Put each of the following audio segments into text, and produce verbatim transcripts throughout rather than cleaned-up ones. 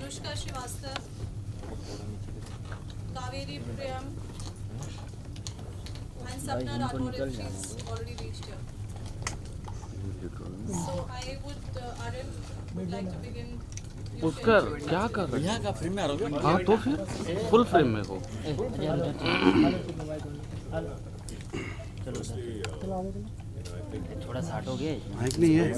Anushka Srivastava, Kaveri Priyam, and Sapna Rathore, she's already reached here. So I would, uh, Aryan would like to begin. Pushkar क्या कर रहे यहाँ का frame में आ रहा हूँ। हाँ तो फिर फुल फ्रेम में हो। थोड़ा साठ हो गया माइक नहीं है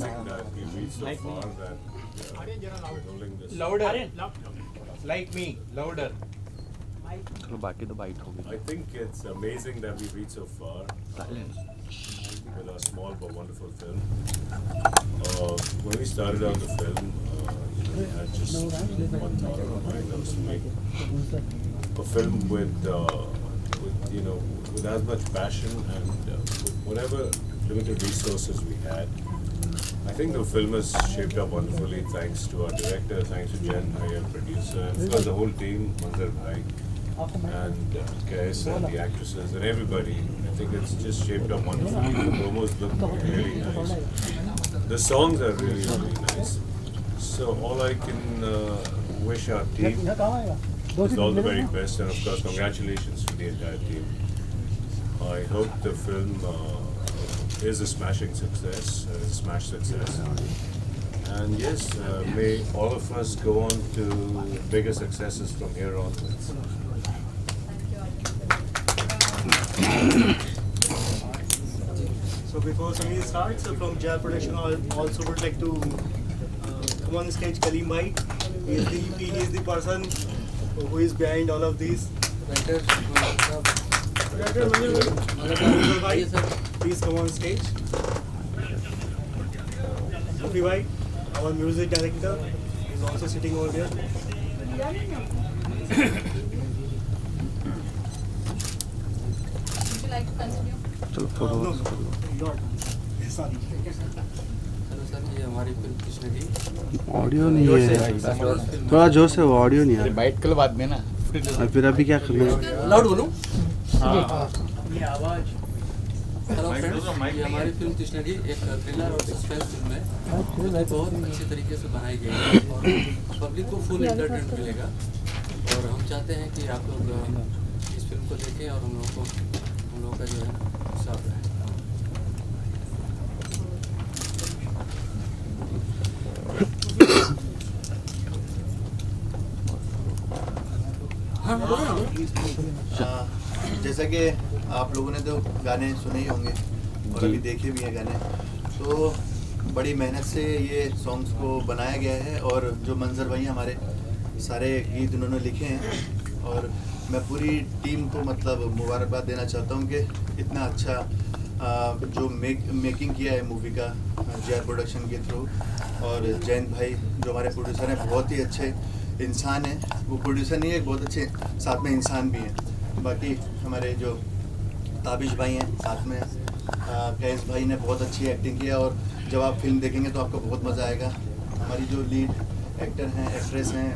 louder like me louder चलो बाकी तो बाइट होगी। I think it's amazing that we reached so far with a small but wonderful film. Uh, when we started out the film, uh, you know, we had just one thought in our mind, that was to make a film with, uh, with you know, with as much passion and uh, with whatever limited resources we had. I think the film has shaped up wonderfully thanks to our director, thanks to Jen Bhai, our producer, and of course the whole team, Manzar Bhai, and uh, Kais and the actresses and everybody. I think it's just shaped up wonderfully. The promos look really nice. The songs are really, really nice. So all I can uh, wish our team is all the very best, and of course congratulations to the entire team. I hope the film uh, is a smashing success, uh, a smash success. And yes, uh, may all of us go on to bigger successes from here onwards. So before Samir starts, uh, from J R Production, I also would like to uh, come on stage Kaleem Bhai. He is the he is the person who is behind all of these. Writer, Manzar Bhai, please come on stage. Mufi Bhai, our music director, is also sitting over there. Would you like to continue? चलो Uh, photo no, no, sorry. Hello sir, ये हमारी film Krishna की audio नहीं है थोड़ा जोर से audio नहीं आ रहा बाइट कल बाद में ना और फिर अभी क्या करना है लाउड बोलूं? ये आवाज हेलो फ्रेंड्स, ये हमारी फिल्म कृष्ण की एक थ्रिलर और सस्पेंस फिल्म है। बहुत अच्छे तरीके से बनाई गई है और पब्लिक को फुल एंटरटेनमेंट मिलेगा। और हम चाहते हैं कि आप लोग इस फिल्म को देखें और हम लोगों को हम लोगों का जो है साथ रहे। जैसा कि आप लोगों ने तो गाने सुने ही होंगे और अभी देखे भी हैं गाने, तो बड़ी मेहनत से ये सॉन्ग्स को बनाया गया है और जो मंजर भाई हमारे सारे गीत उन्होंने लिखे हैं और मैं पूरी टीम को मतलब मुबारकबाद देना चाहता हूँ कि इतना अच्छा आ, जो मेक मेकिंग किया है मूवी का जे आर प्रोडक्शन के थ्रू। और जैन भाई जो हमारे प्रोड्यूसर हैं बहुत ही अच्छे इंसान हैं, वो प्रोड्यूसर नहीं है, बहुत अच्छे साथ में इंसान भी हैं। बाकी हमारे जो ताबिश भाई हैं साथ में, कैस भाई ने बहुत अच्छी एक्टिंग किया और जब आप फिल्म देखेंगे तो आपको बहुत मज़ा आएगा। हमारी जो लीड एक्टर हैं एक्ट्रेस हैं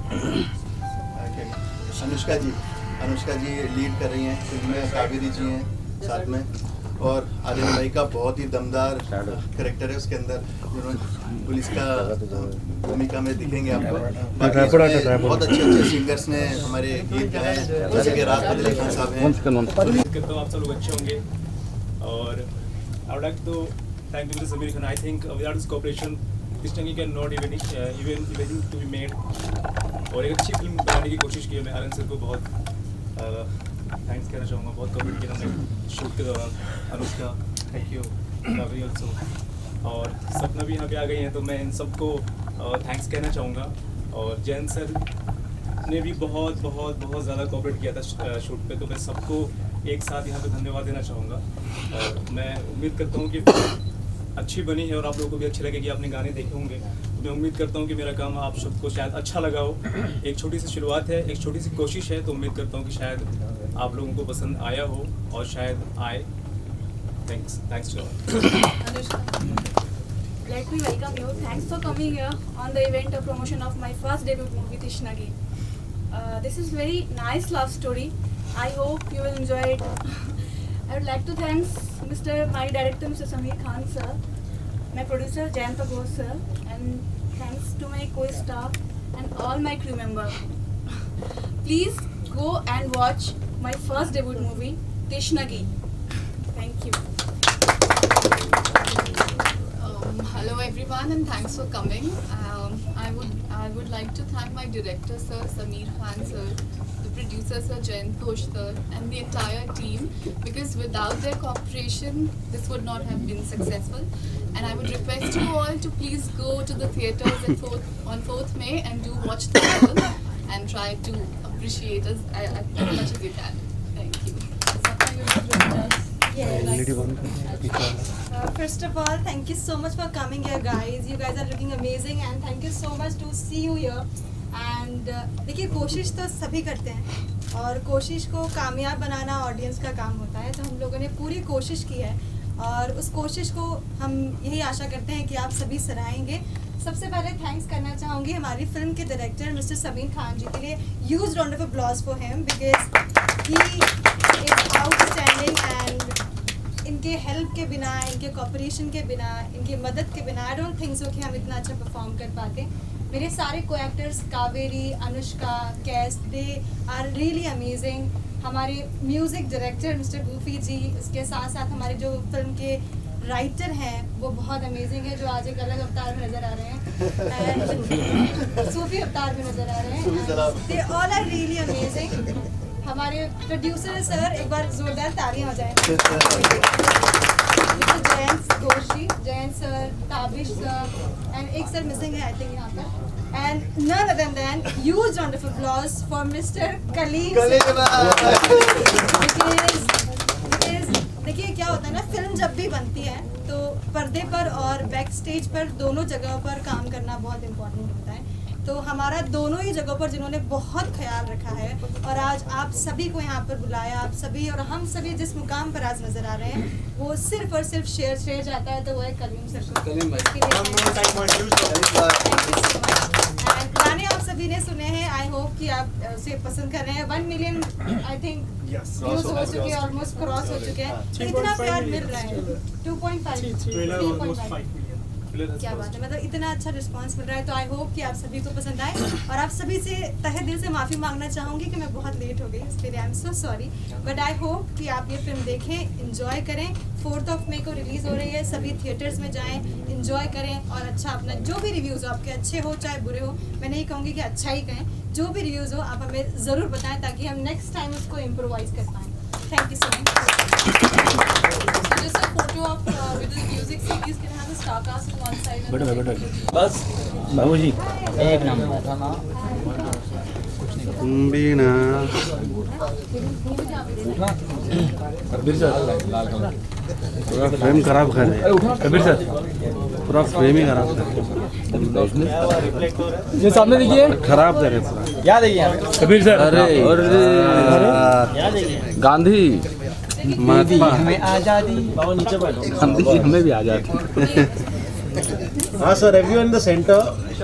अनुष्का जी अनुष्का जी लीड कर रही हैं फिल्म में, कावेरी जी हैं साथ में, और आर्यन भाई का बहुत ही दमदार करेक्टर है उसके अंदर, जिन्होंने पुलिस का भूमिका में दिखेंगे आपको। बाकी बहुत अच्छे अच्छे सिंगर्स ने हमारे गीत गाए जैसे कि राज बदले खान साहब हैं। करता हूँ आप सब लोग अच्छे होंगे और I would like to thank you Sameer Khan. I think without this cooperation Krishna की can not even even imagine to be made. और एक अच्छी फिल्म बनाने की कोशिश की है। मैं आर्यन सर को बहुत थैंक्स कहना चाहूँगा, बहुत कमेंट किया हमने शूट के दौरान। Anushka thank you, Kaveri also, और सपना भी यहाँ पे आ गई हैं, तो मैं इन सबको थैंक्स कहना चाहूँगा। और जैन सर ने भी बहुत बहुत बहुत ज़्यादा कोऑपरेट किया था शूट पे, तो मैं सबको एक साथ यहाँ पे धन्यवाद देना चाहूँगा। और मैं उम्मीद करता हूँ कि अच्छी बनी है और आप लोगों को भी अच्छी लगेगी। आपने गाने देखे होंगे, तो मैं उम्मीद करता हूँ कि मेरा काम आप सबको शायद अच्छा लगा हो। एक छोटी सी शुरुआत है, एक छोटी सी कोशिश है, तो उम्मीद करता हूँ कि शायद आप लोगों को पसंद आया हो और शायद आए। Thanks thanks to all. Let me welcome you. Thanks for coming here on the event of promotion of my first debut movie Tishnagi. Uh, this is very nice love story. I hope you will enjoy it. I would like to thank Mister my director Mister Samir Khan sir, my producer Jayan Pagos sir, and thanks to my co-star and all my crew members. Please go and watch my first debut movie, Tishnagi. Thank you. Um, hello everyone, and thanks for coming. Um, I would I would like to thank my director sir, Sameer Khan sir, the producer sir, Jayant Ghosh sir, and the entire team, because without their cooperation this would not have been successful. And I would request you all to please go to the theatres at fourth, on fourth May and do watch the film and try to appreciate us uh, as much as you can. Thank you. Yes. Uh, first of all, thank you so much for coming here, guys. You guys are looking amazing, and thank you so much to see you here. And uh, देखिए, कोशिश तो सभी करते हैं और कोशिश को कामयाब बनाना ऑडियंस का काम होता है। तो हम लोगों ने पूरी कोशिश की है और उस कोशिश को हम यही आशा करते हैं कि आप सभी सराहेंगे। सबसे पहले थैंक्स करना चाहूँगी हमारी फिल्म के डायरेक्टर मिस्टर समीर खान जी के लिए। Huge round of applause for him because he is outstanding and इनके हेल्प के बिना, इनके कोऑपरेशन के बिना, इनकी मदद के बिना आई डोंट थिंक सो कि हम इतना अच्छा परफॉर्म कर पाते। मेरे सारे को actors Kaveri, Anushka, Kais, they are really amazing. हमारे music director mister Goofy ji, उसके साथ साथ हमारे जो फिल्म के राइटर हैं वो बहुत अमेजिंग है, जो आज एक अलग अवतार में नज़र आ रहे हैं एंड सूफी अवतार में नज़र आ रहे हैं। They all are really amazing. हमारे प्रोड्यूसर सर, एक बार जोरदार तालियां हो जाए। Jayant Ghosh ji, Jayant sir, Tabish sir and एक सर मिसिंग है आई थिंक यहाँ पर। And none other than huge round of applause for Mister Kaleem. Because देखिए क्या होता है ना, फिल्म जब भी बनती है तो पर्दे पर और बैक स्टेज पर दोनों जगहों पर काम करना बहुत इम्पोर्टेंट होता है। तो हमारा दोनों ही जगहों पर जिन्होंने बहुत ख्याल रखा है और आज आप सभी को यहाँ पर बुलाया, आप सभी और हम सभी जिस मुकाम पर आज नजर आ रहे हैं वो सिर्फ और सिर्फ शेयर श्रेय जाता है तो वो है कलीम सर को। कलीम गाने आप सभी ने सुने हैं, आई होप कि आप उसे पसंद कर रहे हैं। One million I think views हो चुके हैं, ऑलमोस्ट क्रॉस हो चुके हैं, तो इतना प्यार मिल रहा है। Two point five three point five क्या बात है, मतलब इतना अच्छा रिस्पांस मिल रहा है। तो आई होप कि आप सभी को पसंद आए और आप सभी से तहे दिल से माफ़ी मांगना चाहूँगी कि मैं बहुत लेट हो गई, इसके लिए I am so sorry. But I hope कि आप ये फिल्म देखें, इंजॉय करें। फोर्थ ऑफ मे को रिलीज़ हो रही है, सभी थिएटर्स में जाएं, इंजॉय करें और अच्छा अपना जो भी रिव्यूज़ हो, आपके अच्छे हो चाहे बुरे हो, मैं नहीं कहूँगी कि अच्छा ही कहें, जो भी रिव्यूज़ हो आप हमें ज़रूर बताएं ताकि हम नेक्स्ट टाइम उसको इम्प्रोवाइज़ कर पाएँ। Thank you so much. Just a photo of uh, with the music series can have the star cast on one side. बैठो बैठो बस बाबू जी एक नंबर बीना कबीर सर पूरा फ्रेम खराब कर रहे हैं। कबीर सर पूरा फ्रेम ही खराब कर रहे हैं। ये सामने देखिए, खराब कर रहे हैं पूरा। क्या देखिए कबीर सर? अरे अरे गांधी हमें आजादी, गांधी जी हमें भी आजादी। हाँ sir, everyone in the centre.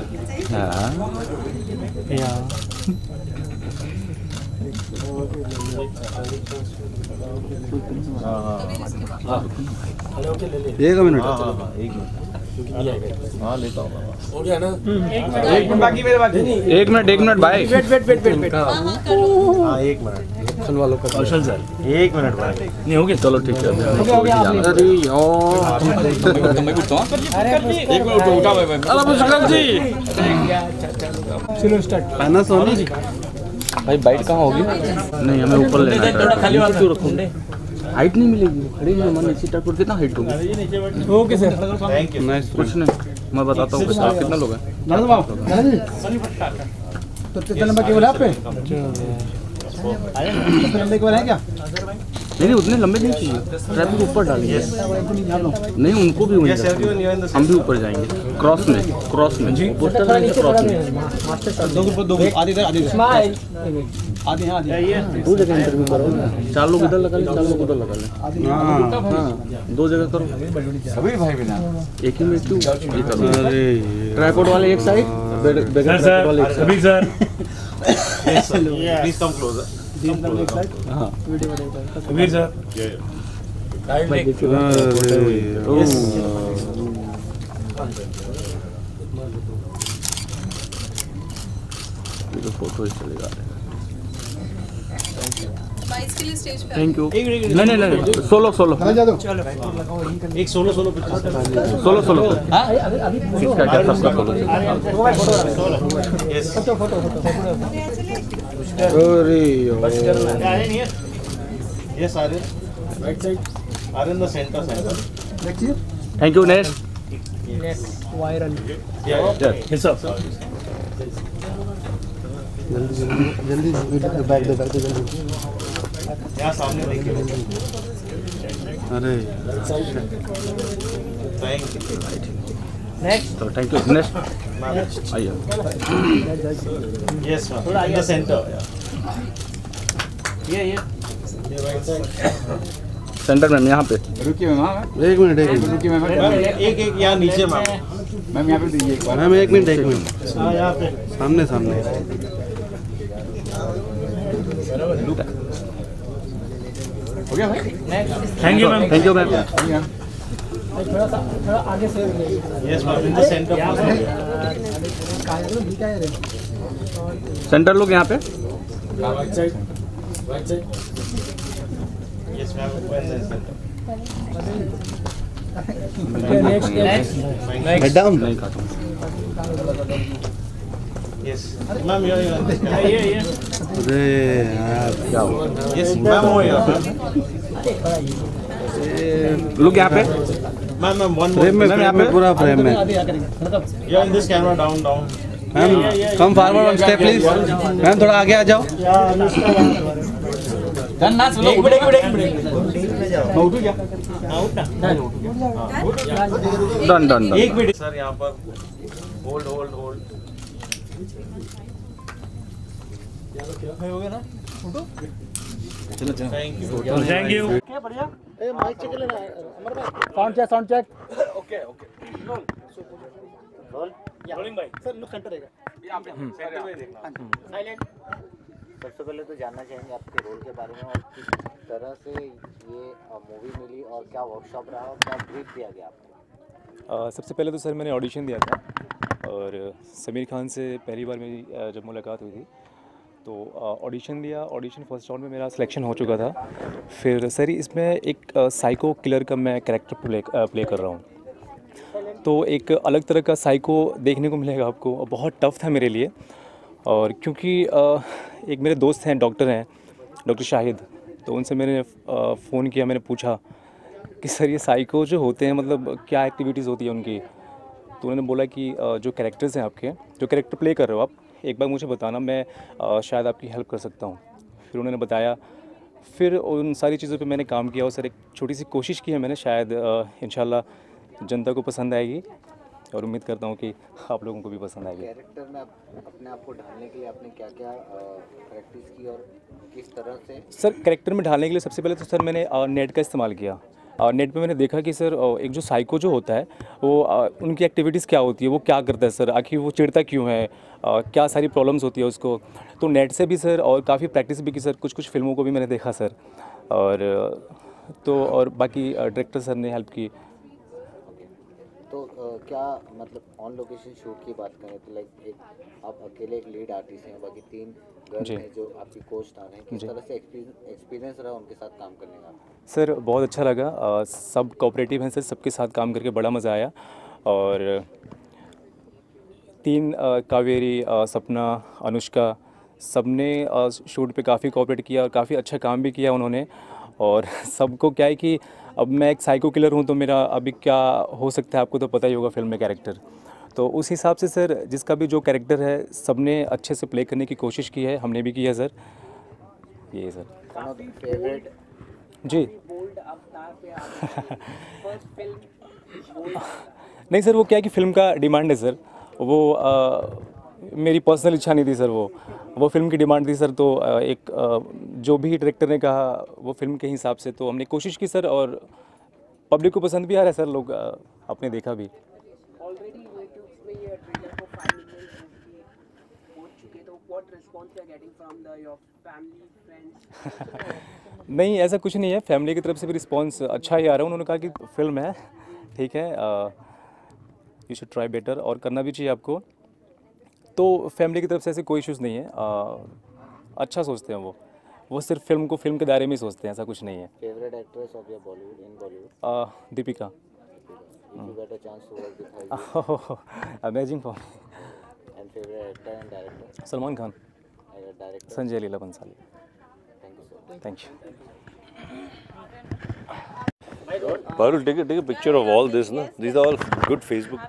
एक मिनट एक मिनट हाँ लेता हूँ। हो गया ना? एक मिनट बाकी, मेरे बाकी नहीं। एक मिनट एक मिनट भाई, wait wait wait wait wait हाँ एक मिनट एक्शन वालों का कौशल सर एक मिनट भाई नहीं हो गया। चलो ठीक है। अरे यार मैं पूछता हूँ, एक मिनट उठो, उठा भाई अरे मुश्किल जी, चलो स्टार्ट। पैनासोनिक भाई बाइट कहाँ होगी? नहीं हमें ऊपर लेना है, क्यों रखूँ? हाइट नहीं मिलेगी, खड़ी हुई मन इसी टाइप पर कितना हाइट होगी? Okay sir, thank you. Nice. कुछ नहीं, मैं बताता हूँ कितना कितना लोग हैं। दादा बाबू तो कितना नंबर केवल आप पे नंबर केवल है क्या? नहीं नहीं उतने लंबे नहीं चाहिए, ट्रैफिक ऊपर डालेंगे। नहीं उनको भी वहीं जाएंगे, हम भी ऊपर जाएंगे। क्रॉस में क्रॉस में पोस्टर में क्रॉस में दो ग्रुप दो आधे इधर आधे इधर आधे हाँ आधे दो जगह इंटरव्यू करो ना, चार लोग इधर लगा लें, चार लोग उधर लगा लें। हाँ दो जगह करो सभी भाई बिना एक ही में क्यों ये करो? ट्राइपॉड वाले एक साइड, बगैर ट्राइपॉड वाले एक side. Kabir sir please come closer. हाँ कबीर सर तो फोटो ही चलेगा। बाईस के लिए स्टेज पे थैंक यू। नहीं नहीं नहीं सोलो सोलो एक सोलो सोलो सोलो सोलो क्या क्या सबका सोलो। अरे yes Aryan right side Aryan the centre centre thank you next viral yes जल्दी जल्दी बैक दे बैक दे जल्दी यहाँ सामने देखिए। अरे थैंक यू नेक्स्ट तो थैंक यू नेक्स्ट आइए यस मैम थोड़ा आगे सेंटर ये ये सेंटर मैम यहाँ पे रुकिए मैम एक मिनट एक मिनट रुकिए मैम एक एक यहाँ नीचे मैम मैम यहाँ पे दीजिए एक बार मैम एक मिनट एक मिनट हाँ यहाँ पे सामने सामने हो गया भाई thank you ma'am thank you ma'am थोड़ा सा थोड़ा आगे से yes ma'am in the centre centre लोग यहाँ पे right side right side yes ma'am in the centre next next head down नहीं काटूं यस मैम ये ये ये अरे यार क्या हुआ यस मैम हो यार लोग यहाँ पे मैम मैम वन फ्रेम में यहाँ पे पूरा फ्रेम में या in this camera down down ma'am come forward one step please ma'am थोड़ा आगे आ जाओ डन ना सुनो एक मिनट एक मिनट मैं उठूं क्या आउट ना डन डन एक मिनट सर यहाँ पर होल्ड होल्ड होल्ड हो गया ना फोटो चलो चलो थैंक यू थैंक यू क्या बढ़िया ए माइक चेक लेना अमर भाई sound check sound check okay okay roll roll rolling भाई सर लुक सेंटर रहेगा यहाँ पे सेंटर में देखना साइलेंट। सबसे पहले तो जानना चाहेंगे आपके रोल के बारे में और किस तरह से ये मूवी मिली और क्या वर्कशॉप रहा और क्या ब्रीफ दिया गया आपको। सबसे पहले तो सर मैंने ऑडिशन दिया था और समीर खान से पहली बार मेरी अ, जब मुलाकात हुई थी तो ऑडिशन दिया। ऑडिशन फर्स्ट राउंड में मेरा सिलेक्शन हो चुका था। फिर सर इसमें एक साइको किलर का मैं कैरेक्टर प्ले प्ले कर रहा हूँ, तो एक अलग तरह का साइको देखने को मिलेगा आपको। बहुत टफ था मेरे लिए, और क्योंकि अ, एक मेरे दोस्त हैं, डॉक्टर हैं, डॉक्टर शाहिद, तो उनसे मैंने फ़ोन किया, मैंने पूछा कि सर ये साइको जो होते हैं मतलब क्या एक्टिविटीज़ होती है उनकी। तो उन्होंने बोला कि अ, जो कैरेक्टर्स हैं आपके, जो कैरेक्टर प्ले कर रहे हो आप, एक बार मुझे बताना, मैं आ, शायद आपकी हेल्प कर सकता हूँ। फिर उन्होंने बताया, फिर उन सारी चीज़ों पे मैंने काम किया और सर एक छोटी सी कोशिश की है मैंने, शायद इंशाल्लाह जनता को पसंद आएगी और उम्मीद करता हूँ कि आप लोगों को भी पसंद आएगी। कैरेक्टर में आप, अपने आप को ढालने के लिए आपने क्या क्या प्रैक्टिस की और किस तरह से? सर कैरेक्टर में ढालने के लिए सबसे पहले तो सर मैंने आ, नेट का इस्तेमाल किया। और नेट पे मैंने देखा कि सर एक जो साइको जो होता है वो आ, उनकी एक्टिविटीज़ क्या होती है, वो क्या करता है सर, आखिर वो चिढ़ता क्यों है, आ, क्या सारी प्रॉब्लम्स होती है उसको। तो नेट से भी सर और काफ़ी प्रैक्टिस भी की सर, कुछ कुछ फिल्मों को भी मैंने देखा सर, और तो और बाकी डायरेक्टर सर ने हेल्प की। तो uh, क्या मतलब ऑन लोकेशन शूट की बात करें तो लाइक एक आप अकेले एक लीड आर्टिस्ट हैं, बाकी तीन गर्ल हैं जो आपकी को स्टार हैं, किस तरह से एक्सपीरियंस रहा उनके साथ काम करने का? सर बहुत अच्छा लगा, आ, सब कोऑपरेटिव हैं सर, सबके साथ काम करके बड़ा मज़ा आया। और तीन आ, कावेरी, आ, सपना, अनुष्का, सब ने शूट पे काफ़ी कोऑपरेट किया और काफ़ी अच्छा काम भी किया उन्होंने। और सबको क्या है कि अब मैं एक साइको किलर हूँ, तो मेरा अभी क्या हो सकता है आपको तो पता ही होगा फिल्म में कैरेक्टर। तो उस हिसाब से सर जिसका भी जो कैरेक्टर है सब ने अच्छे से प्ले करने की कोशिश की है, हमने भी की है सर। ये सर फेवरेट जी नहीं सर, वो क्या है कि फ़िल्म का डिमांड है सर, वो आ, मेरी पर्सनल इच्छा नहीं थी सर, वो वो फिल्म की डिमांड थी सर। तो आ, एक आ, जो भी डायरेक्टर ने कहा वो फिल्म के हिसाब से, तो हमने कोशिश की सर, और पब्लिक को पसंद भी आ रहा है सर, लोग आ, आपने देखा भी। नहीं ऐसा कुछ नहीं है, फैमिली की तरफ से भी रिस्पांस अच्छा ही आ रहा है। उन्होंने कहा कि फिल्म है, ठीक है, यू शुड ट्राई बेटर, और करना भी चाहिए आपको। तो फैमिली की तरफ से ऐसे कोई इश्यूज़ नहीं है, आ, अच्छा सोचते हैं वो वो सिर्फ फिल्म को फिल्म के दायरे में ही सोचते हैं, ऐसा कुछ नहीं है। Favourite actress of your Bollywood in Bollywood? Deepika. If you get a chance to work with her, oh, amazing for me. And favorite actor and director? Salman Khan. And director? Sanjay Leela Bhansali. Thank you so much. Thank you. Parul, take a, take a picture of all this, no? These are all good Facebook.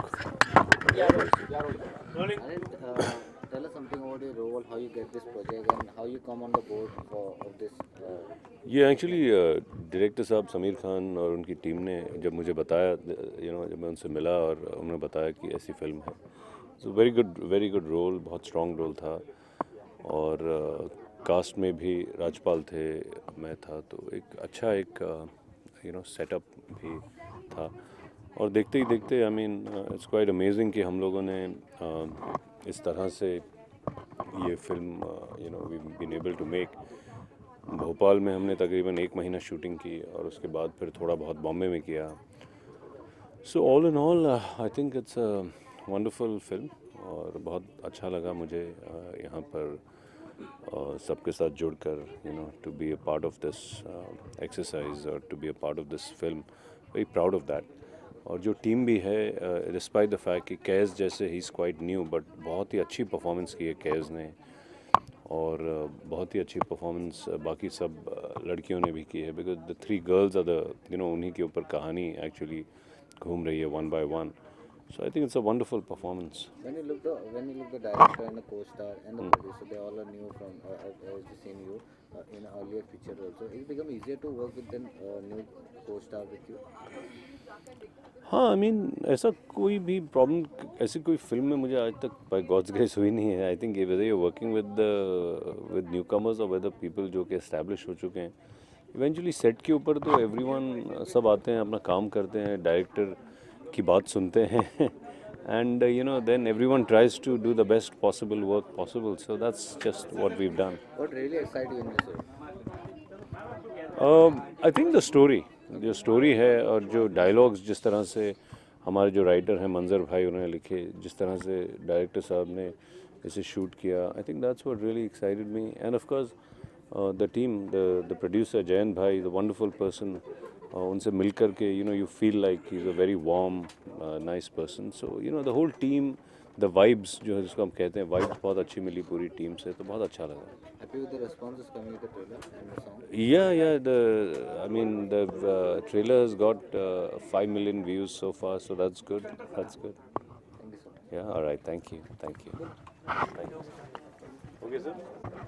And, uh, tell us something about your role, how you get this project, and how you come on the board for of this. Uh, ये actually director साहब समीर खान और उनकी team ने जब मुझे बताया, you know, जब मैं उनसे मिला और उन्होंने बताया कि ऐसी फिल्म है, so very good very good role, बहुत स्ट्रॉन्ग रोल था। और कास्ट uh, में भी राजपाल थे, मैं था, तो एक अच्छा एक यू नो सेटअप भी था। और देखते ही देखते I mean it's quite amazing कि हम लोगों ने uh, इस तरह से ये film you know we been able to make. Bhopal में हमने तकरीबन एक महीना शूटिंग की और उसके बाद फिर थोड़ा बहुत बॉम्बे में किया। So all in all I think it's a wonderful film और बहुत अच्छा लगा मुझे uh, यहाँ पर uh, सबके साथ जुड़कर, you know, to be a part of this exercise और to be a part of this film. Very proud of that. और जो टीम भी है, डिस्पाइट द फैक्ट कि कैज़ जैसे ही इज़ क्वाइट न्यू, बट बहुत ही अच्छी परफॉर्मेंस की है कैज़ ने, और uh, बहुत ही अच्छी परफॉर्मेंस uh, बाकी सब uh, लड़कियों ने भी की है, because the three girls are the, you know, उन्हीं के ऊपर कहानी एक्चुअली घूम रही है one by one. So I think it's a wonderful performance. When you look the when you look the director and the co-star and the mm. producer, they all are new from uh, uh, seen you uh, in an earlier picture also. It become easier to work with the uh, new co-star with you. हाँ, I mean ऐसा कोई भी problem, ऐसी कोई film में मुझे आज तक बाय गॉड्स ग्रेस हुई नहीं है। I think whether you working with with newcomers और वेदर पीपल जो कि एस्टैब्लिश हो चुके हैं, इवेंचुअली सेट के ऊपर तो एवरीवन सब आते हैं, अपना काम करते हैं, डायरेक्टर की बात सुनते हैं, and you know then everyone tries to do the best possible work possible. So that's just what we have done. What really excites you in this film? I think the story, जो story है और जो dialogues जिस तरह से हमारे जो writer हैं मंजर भाई उन्होंने लिखे, जिस तरह से डायरेक्टर साहब ने इसे शूट किया, I think that's what really excited me. And of course the team, the the producer Jayant भाई, द वंडरफुल पर्सन, उनसे मिलकर के you know you feel like he is a very warm nice person. So you know the whole team, the vibes जो है जिसको हम कहते हैं, वाइब्स बहुत अच्छी मिली पूरी टीम से, तो बहुत अच्छा लगा। Happy with the responses coming with the trailer and the song? Yeah, yeah. The I mean the uh, trailer has got uh, five million views so far, so that's good. That's good. Thank you so much. Yeah. All right. Thank you. Thank you. Thank you. Okay, sir.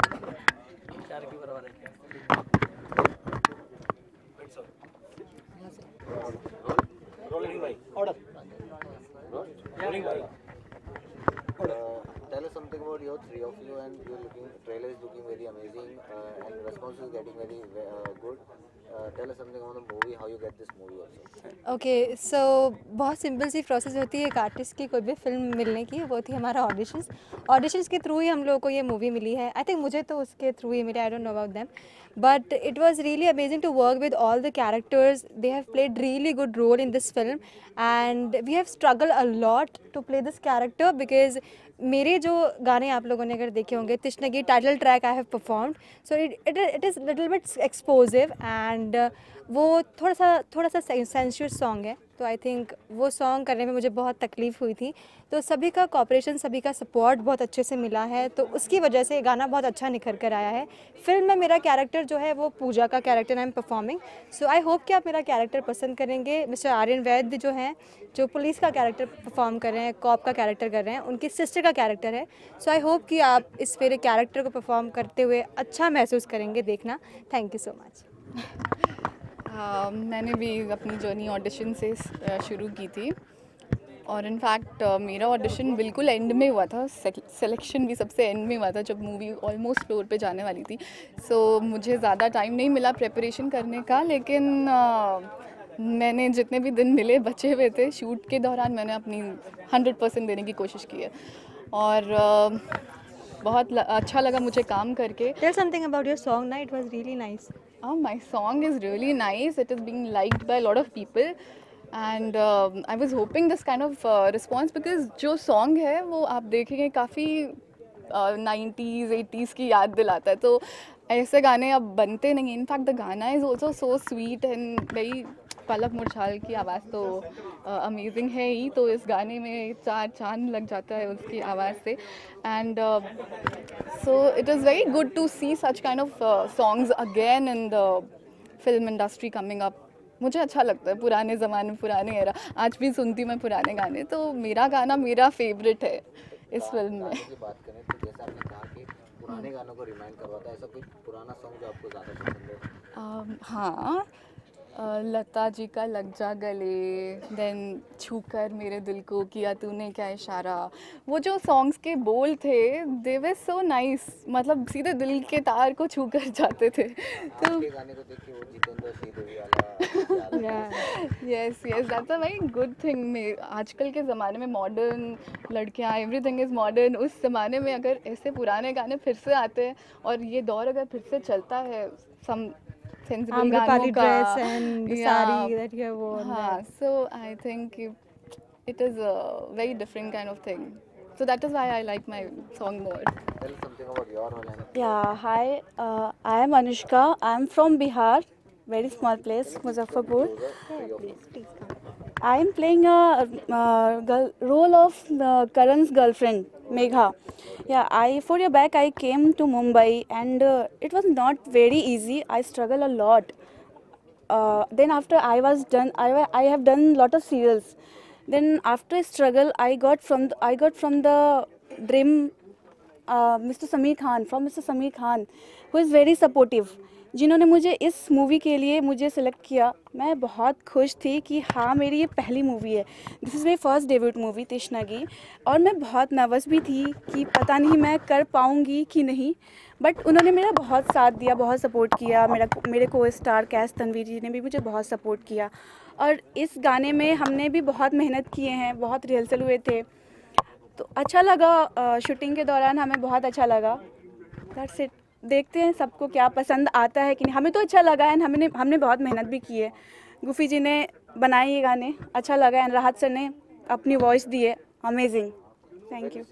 Rolling by. Order. Rolling by. Uh, tell us something about your three of you, and you're looking, trailer is looking very amazing, uh, and response is getting very uh, good. Uh, tell us something about the movie, how you get this movie also. Okay so बहुत simple सी process होती है एक artist की कोई भी film मिलने की, वो थी हमारा ऑडिशंस। ऑडिशंस के थ्रू ही हम लोगों को ये मूवी मिली है। आई थिंक मुझे तो उसके थ्रू ही मिली, I don't know about them, but it was really amazing to work with all the characters. They have played really good role in this film and we have struggle a lot to play this character, because मेरे जो गाने आप लोगों ने अगर देखे होंगे, Tishnagi title track I have performed, so it it it is little bit explosive and वो थोड़ा सा थोड़ा सा सेंसिटिव सॉन्ग है, तो आई थिंक वो सॉन्ग करने में मुझे बहुत तकलीफ़ हुई थी। तो सभी का कॉपरेशन, सभी का सपोर्ट बहुत अच्छे से मिला है, तो उसकी वजह से गाना बहुत अच्छा निखर कर आया है। फिल्म में मेरा कैरेक्टर जो है वो पूजा का character I am performing, so I hope कि आप मेरा कैरेक्टर पसंद करेंगे। मिस्टर आर्यन वैद्य जो हैं, जो पुलिस का कैरेक्टर परफॉर्म कर रहे हैं, कॉप का कैरेक्टर कर रहे हैं, उनकी सिस्टर का कैरेक्टर है। सो आई होप कि आप इस मेरे कैरेक्टर को परफॉर्म करते हुए अच्छा महसूस करेंगे देखना। Thank you so much. Uh, मैंने भी अपनी जर्नी ऑडिशन से शुरू की थी और इनफैक्ट uh, मेरा ऑडिशन बिल्कुल एंड में हुआ था, सिलेक्शन भी सबसे एंड में हुआ था जब मूवी ऑलमोस्ट फ्लोर पे जाने वाली थी। सो so, मुझे ज़्यादा टाइम नहीं मिला प्रिपरेशन करने का, लेकिन uh, मैंने जितने भी दिन मिले बचे हुए थे शूट के दौरान मैंने अपनी हंड्रेड परसेंट देने की कोशिश की है और uh, बहुत अच्छा लगा मुझे काम करके। Tell something about your song na, it was really nice. Oh, my song is really nice. It is being liked by a lot of people. And I was hoping this kind of response because जो song है वो आप देखेंगे काफ़ी nineties eighties की याद दिलाता है, तो ऐसे गाने अब बनते नहीं। इनफैक्ट द गाना is also so sweet and very, Palak Muchhal की आवाज़ तो अमेजिंग uh, है ही, तो इस गाने में चार चांद लग जाता है उसकी आवाज़ से। And so it is very good to see such kind of songs again in the film industry coming up. मुझे अच्छा लगता है पुराने ज़माने, पुराने एरा, आज भी सुनती मैं पुराने गाने, तो मेरा गाना मेरा फेवरेट है इस फिल्म में। बात करें तो जैसा आपने कहा कि पुराने गानों को रिमाइंड करवाता है, ऐसा कोई पुराना सॉन्ग जो आपको ज़्यादा पसंद है? uh, हाँ Uh, लता जी का लग जा गले, देन छूकर मेरे दिल को किया तूने क्या इशारा, वो जो सॉन्ग्स के बोल थे दे वर सो नाइस, मतलब सीधे दिल के तार को छू कर जाते थे। तो गाने को देखिए वो जितेंद्र श्रीदेवी वाला, yes yes that's a very good thing. में आजकल के ज़माने में मॉडर्न लड़कियाँ, एवरीथिंग इज़ मॉडर्न, उस ज़माने में अगर ऐसे पुराने गाने फिर से आते हैं और ये दौर अगर फिर से चलता है, सम sensible गानों का, and sari that you have worn. हाँ, so I think it is a very different kind of thing. So that is why I like my song more. Tell something about your role. Yeah, hi. Uh, I am Anushka. I am from Bihar, very small place, Muzaffarpur. Yeah, please, please come. I am playing a uh, girl, role of uh, Karan's girlfriend, Megha. Yeah, I four years back I came to Mumbai and uh, it was not very easy. I struggled a lot. Uh, then after I was done, I I have done lot of serials. Then after struggle, I got from the, I got from the dream, uh, Mister Sameer Khan, from Mister Sameer Khan, who is very supportive. जिन्होंने मुझे इस movie के लिए मुझे select किया, मैं बहुत खुश थी कि हाँ मेरी ये पहली मूवी है। This is my first debut movie Tishnagi, और मैं बहुत नर्वस भी थी कि पता नहीं मैं कर पाऊँगी कि नहीं, बट उन्होंने मेरा बहुत साथ दिया, बहुत सपोर्ट किया। मेरा मेरे को स्टार कैश तनवीर जी ने भी मुझे बहुत सपोर्ट किया, और इस गाने में हमने भी बहुत मेहनत किए हैं, बहुत रिहर्सल हुए थे, तो अच्छा लगा। शूटिंग के दौरान हमें बहुत अच्छा लगा। That's it. देखते हैं सबको क्या पसंद आता है कि नहीं। हमें तो अच्छा लगा है, हमने हमने बहुत मेहनत भी की है। गुफी जी ने बनाए ये गाने, अच्छा लगा, एंड राहत सर ने अपनी वॉइस दी है, amazing. Thank you.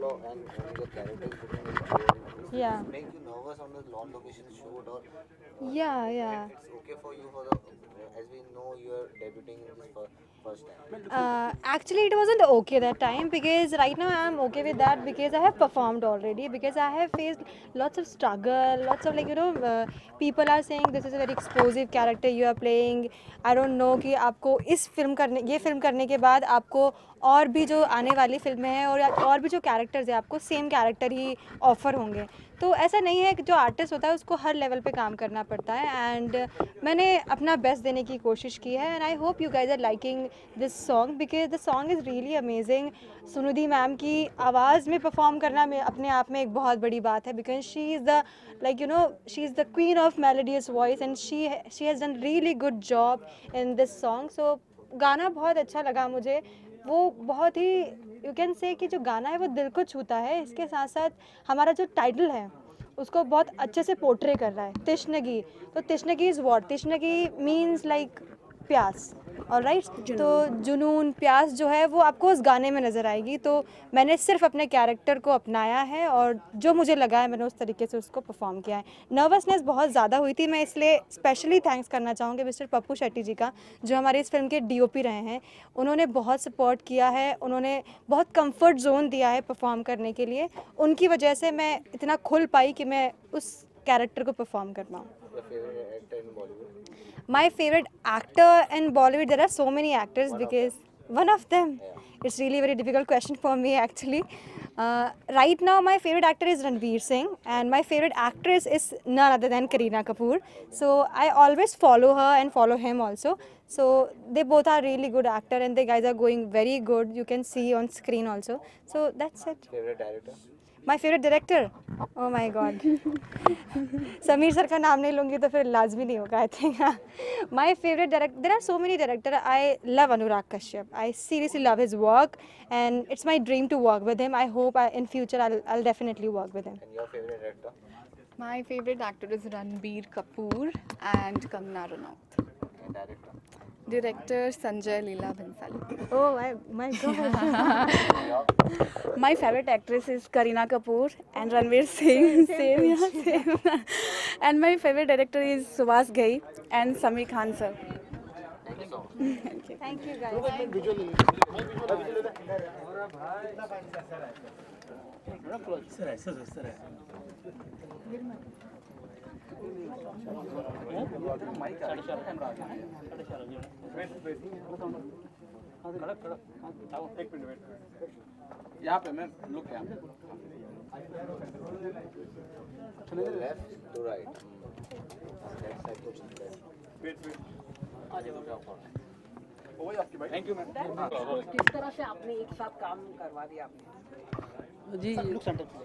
Yeah. Make you nervous on the long location shoot, or Yeah, yeah. it's okay for you for the, as we know you are debuting in this fir- first time. Uh, actually, it wasn't okay that time, because right now I am okay with that because I have performed already, because I have faced lots of struggle, lots of like you know uh, people are saying this is a very explosive character you are playing. I don't know कि आपको इस film करने ये film करने के बाद आपको और भी जो आने वाली फिल्में हैं और और भी जो कैरेक्टर्स हैं आपको सेम कैरेक्टर ही ऑफ़र होंगे। तो ऐसा नहीं है कि जो आर्टिस्ट होता है उसको हर लेवल पे काम करना पड़ता है, एंड मैंने अपना बेस्ट देने की कोशिश की है, and I hope you guys are liking this song because the song is really amazing. Sunidhi ma'am की आवाज़ में परफॉर्म करना में अपने आप में एक बहुत बड़ी बात है, because she is the like you know she is the queen of melodious voice, and she she has done really good job in this song. So गाना बहुत अच्छा लगा मुझे, वो बहुत ही यू कैन से कि जो गाना है वो दिल को छूता है। इसके साथ साथ हमारा जो टाइटल है उसको बहुत अच्छे से पोर्ट्रे कर रहा है, तिश्नगी। तो Tishnagi is what, Tishnagi means like प्यास, ऑलराइट। तो जुनून, प्यास जो है वो आपको उस गाने में नज़र आएगी। तो मैंने सिर्फ अपने कैरेक्टर को अपनाया है और जो मुझे लगा है मैंने उस तरीके से उसको परफॉर्म किया है। नर्वसनेस बहुत ज़्यादा हुई थी, मैं इसलिए स्पेशली थैंक्स करना चाहूँगी मिस्टर पप्पू शेट्टी जी का, जो हमारे इस फिल्म के डीओपी रहे हैं। उन्होंने बहुत सपोर्ट किया है, उन्होंने बहुत कंफर्ट जोन दिया है परफॉर्म करने के लिए। उनकी वजह से मैं इतना खुल पाई कि मैं उस कैरेक्टर को परफॉर्म कर पाऊँ। My favorite actor in Bollywood, there are so many actors, because one of them, it's really a very difficult question for me actually. Uh, right now my favorite actor is Ranveer Singh, and my favorite actress is none other than Kareena Kapoor. So I always follow her and follow him also. So they both are really good actor, and the guys are going very good. You can see on screen also. So that's it. Favorite director? My favorite director? Oh my God. Sameer sir का नाम नहीं लूँगी तो फिर लाजमी नहीं होगा, I think. My favorite director, there are so many directors. I love Anurag Kashyap. I seriously love his work, and it's my dream to work with him. I hope I, in future I'll, I'll definitely work with him. And your favorite actor? My favorite actor is Ranbir Kapoor and Kangana Ranaut. And director? Director Sanjay Leela Bhansali. Oh my, my God. My favorite actress is Kareena Kapoor and Ranveer Singh. Same, yeah, same. And my favorite director is Subhas Ghai and Samir Khan sir. Thank you. Thank you guys. Sir sir sir यहाँ पे मैं look यहाँ left to right left side को wait wait thank you ma'am. किस तरह से आपने एक साथ काम करवा दिया आपने? जी आ,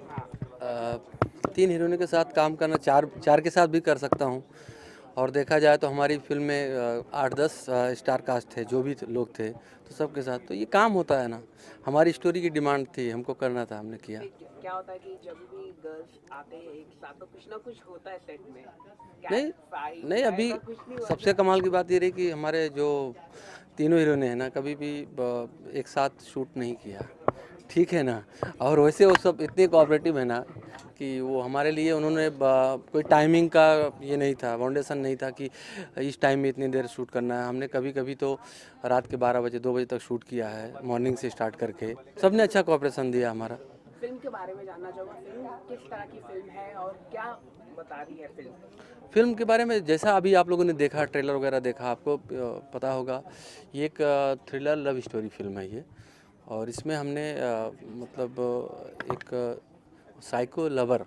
तीन हीरोइनों के साथ काम करना, चार चार के साथ भी कर सकता हूँ। और देखा जाए तो हमारी फिल्म में आठ दस स्टार कास्ट थे, जो भी लोग थे तो सबके साथ तो ये काम होता है ना। हमारी स्टोरी की डिमांड थी, हमको करना था, हमने किया। क्या होता है कि जब भी गर्ल्स आते हैं एक साथ तो कुछ ना कुछ होता है सेट में? नहीं नहीं अभी सबसे कमाल की बात ये रही कि हमारे जो तीनों हीरो ने है ना, कभी भी एक साथ शूट नहीं किया, ठीक है ना। और वैसे वो सब इतने कोऑपरेटिव है ना कि वो हमारे लिए उन्होंने कोई टाइमिंग का ये नहीं था, फाउंडेशन नहीं था कि इस टाइम में इतनी देर शूट करना है। हमने कभी कभी तो रात के बारह बजे दो बजे तक शूट किया है, मॉर्निंग से स्टार्ट करके। सबने अच्छा कोऑपरेशन दिया हमारा। फिल्म के बारे में जानना चाहूँगा, फिल्म किस तरह की फिल्म है और क्या बता रही है फिल्म? फिल्म के बारे में जैसा अभी आप लोगों ने देखा, ट्रेलर वगैरह देखा, आपको पता होगा ये एक थ्रिलर लव स्टोरी फिल्म है ये। और इसमें हमने आ, मतलब एक साइको लवर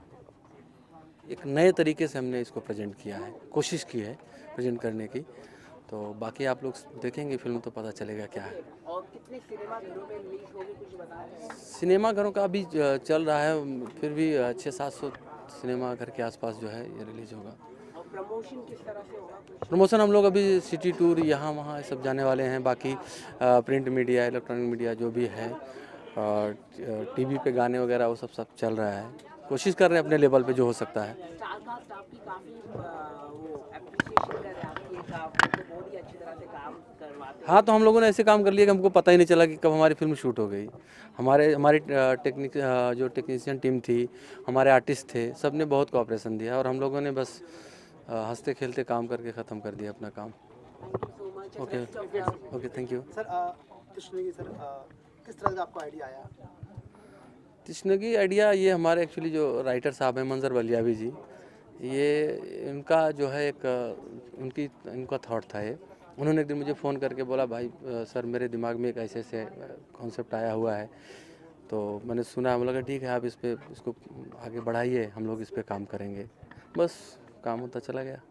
एक नए तरीके से हमने इसको प्रेजेंट किया है, कोशिश की है प्रेजेंट करने की। तो बाकी आप लोग देखेंगे फिल्म तो पता चलेगा क्या है। और कितने सिनेमा घरों में रिलीज होगी कुछ बताएं? सिनेमा घरों का अभी चल रहा है, फिर भी छः सात सौ सिनेमा घर के आसपास जो है ये रिलीज होगा। और प्रमोशन किस तरह से होगा? प्रमोशन हम लोग अभी सिटी टूर यहाँ वहाँ सब जाने वाले हैं। बाकी प्रिंट मीडिया, इलेक्ट्रॉनिक मीडिया जो भी है, और टीवी पे गाने वगैरह वो सब सब चल रहा है। कोशिश कर रहे हैं अपने लेवल पे जो हो सकता है। स्टार कास्ट आपकी काफी वो एप्रिशिएशन कर रहे हैं आपकी काम को, बहुत ही अच्छी तरह से काम करवाते हैं। हाँ, तो हम लोगों ने ऐसे काम कर लिया कि हमको पता ही नहीं चला कि कब हमारी फिल्म शूट हो गई। हमारे हमारी टेक्निक जो टेक्नीशियन टीम थी, हमारे आर्टिस्ट थे, सब ने बहुत कोऑपरेशन दिया और हम लोगों ने बस हंसते खेलते काम करके ख़त्म कर दिया अपना काम। Okay okay thank you sir. कृष्णगी सर, किस तरह का आपको आइडिया आया? कृष्णगी आइडिया ये हमारे एक्चुअली जो राइटर साहब हैं मंजर वलियावी जी, ये इनका जो है एक उनकी इनका थॉट था ये। उन्होंने एक दिन मुझे फ़ोन करके बोला, भाई सर मेरे दिमाग में एक ऐसे ऐसे कॉन्सेप्ट आया हुआ है। तो मैंने सुना, मुझे लगा ठीक है आप इस पर इसको आगे बढ़ाइए, हम लोग इस पर काम करेंगे। बस काम होता चला गया।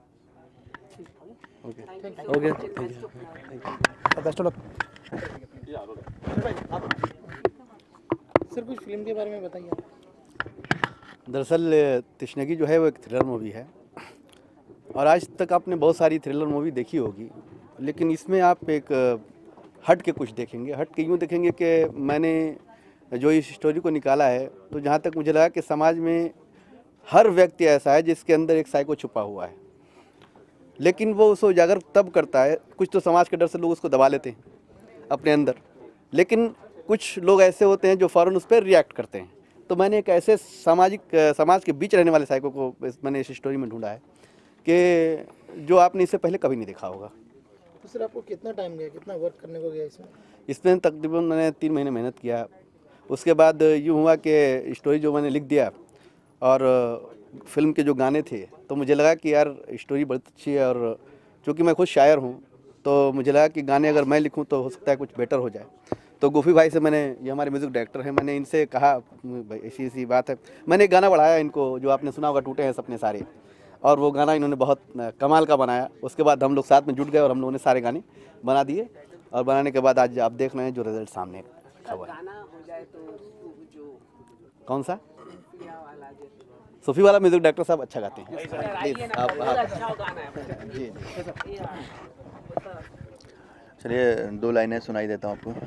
Okay okay thank you best of luck. Sir कुछ फिल्म के बारे में बताइए। दरअसल तृष्णगी जो है वो एक थ्रिलर मूवी है और आज तक आपने बहुत सारी थ्रिलर मूवी देखी होगी, लेकिन इसमें आप एक हट के कुछ देखेंगे। हट के यूँ देखेंगे कि मैंने जो इस स्टोरी को निकाला है तो जहाँ तक मुझे लगा कि समाज में हर व्यक्ति ऐसा है जिसके अंदर एक साइको छुपा हुआ है, लेकिन वो उसको उजागर तब करता है, कुछ तो समाज के डर से लोग उसको दबा लेते हैं अपने अंदर, लेकिन कुछ लोग ऐसे होते हैं जो फ़ौरन उस पर रिएक्ट करते हैं। तो मैंने एक ऐसे सामाजिक समाज के बीच रहने वाले साइको को मैंने इस स्टोरी में ढूंढा है कि जो आपने इससे पहले कभी नहीं देखा होगा। तो सर आपको कितना टाइम गया, कितना वर्क करने को गया इसमें? इसमें तकरीबन मैंने तीन महीने मेहनत किया। उसके बाद यूँ हुआ कि स्टोरी जो मैंने लिख दिया और फिल्म के जो गाने थे तो मुझे लगा कि यार स्टोरी बहुत अच्छी है, और चूँकि मैं खुद शायर हूँ तो मुझे लगा कि गाने अगर मैं लिखूँ तो हो सकता है कुछ बेटर हो जाए। तो गोफी भाई से मैंने, ये हमारे म्यूज़िक डायरेक्टर हैं, मैंने इनसे कहा भाई ऐसी ऐसी बात है। मैंने एक गाना बढ़ाया इनको, जो आपने सुना होगा, टूटे हैं सपने सारे, और वो गाना इन्होंने बहुत कमाल का बनाया। उसके बाद हम लोग साथ में जुट गए और हम लोगों ने सारे गाने बना दिए, और बनाने के बाद आज आप देख रहे हैं जो रिजल्ट सामने रखा हुआ है। कौन सा? सूफी वाला म्यूजिक डायरेक्टर साहब अच्छा गाते हैं। प्लीज आप जी चलिए दो लाइनें सुनाई देता हूँ आपको।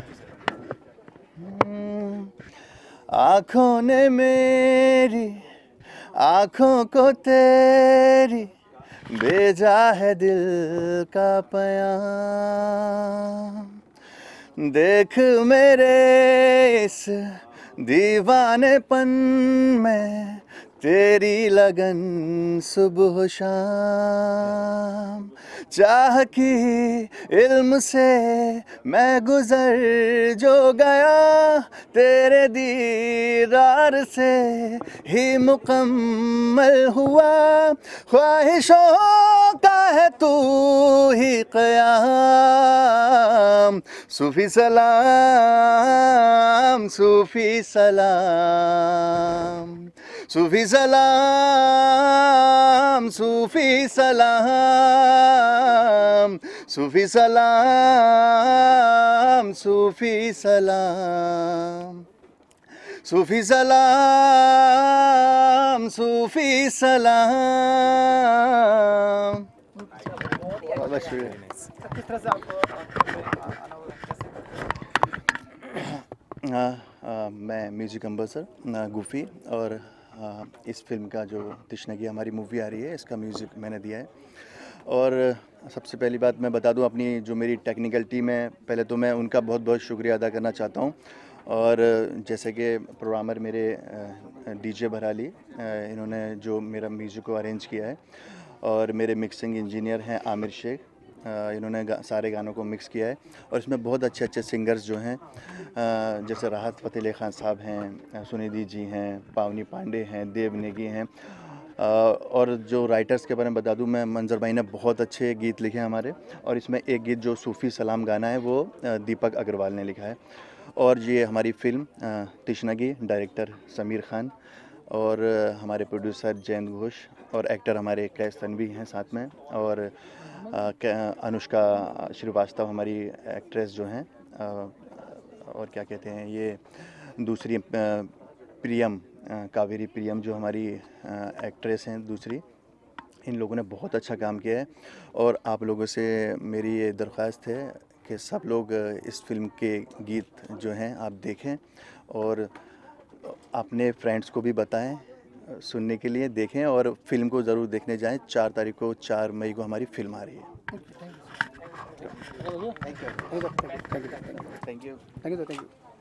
आँखों ने मेरी आँखों को तेरी भेजा है दिल का पयाम, देख मेरे इस दीवानेपन में तेरी लगन सुबह शाम, चाह की इल्म से मैं गुजर जो गया, तेरे दीदार से ही मुकम्मल हुआ, ख्वाहिशों का है तू ही क़याम, सूफी सलाम सूफी सलाम, सूफी सलाम सूफी सलाम, सूफी सलाम सूफी सलाम, सूफी सलाम सूफी सलाम। बहुत शुक्रिया। किस तरह से आपको हाँ, मैं म्यूज़िक कंपोज़र गुफी, और आ, इस फिल्म का जो तिश्नगी हमारी मूवी आ रही है इसका म्यूज़िक मैंने दिया है। और सबसे पहली बात मैं बता दूं, अपनी जो मेरी टेक्निकल टीम है, पहले तो मैं उनका बहुत बहुत शुक्रिया अदा करना चाहता हूं। और जैसे कि प्रोग्रामर मेरे डीजे भराली, इन्होंने जो मेरा म्यूज़िक को अरेंज किया है, और मेरे मिक्सिंग इंजीनियर हैं आमिर शेख, इन्होंने गा, सारे गानों को मिक्स किया है। और इसमें बहुत अच्छे अच्छे सिंगर्स जो हैं, जैसे राहत फ़तेह अली खान साहब हैं, सुनिधि जी हैं, पावनी पांडे हैं, देव नेगी हैं। और जो राइटर्स के बारे में बता दूं मैं, मंजर भाई ने बहुत अच्छे गीत लिखे हैं हमारे, और इसमें एक गीत जो सूफ़ी सलाम गाना है वो दीपक अग्रवाल ने लिखा है। और ये हमारी फ़िल्म तिश्नगी, डायरेक्टर समीर खान, और हमारे प्रोड्यूसर जयंत घोष, और एक्टर हमारे कैस तन्वी हैं साथ में, और अनुष्का श्रीवास्तव हमारी एक्ट्रेस जो हैं, और क्या कहते हैं ये दूसरी प्रियम, कावेरी प्रियम जो हमारी एक्ट्रेस हैं दूसरी। इन लोगों ने बहुत अच्छा काम किया है। और आप लोगों से मेरी ये दरख्वास्त है कि सब लोग इस फिल्म के गीत जो हैं आप देखें, और अपने फ्रेंड्स को भी बताएं सुनने के लिए, देखें, और फिल्म को ज़रूर देखने जाएं। चार तारीख को चार मई को हमारी फिल्म आ रही है। Thank you thank you thank you thank you.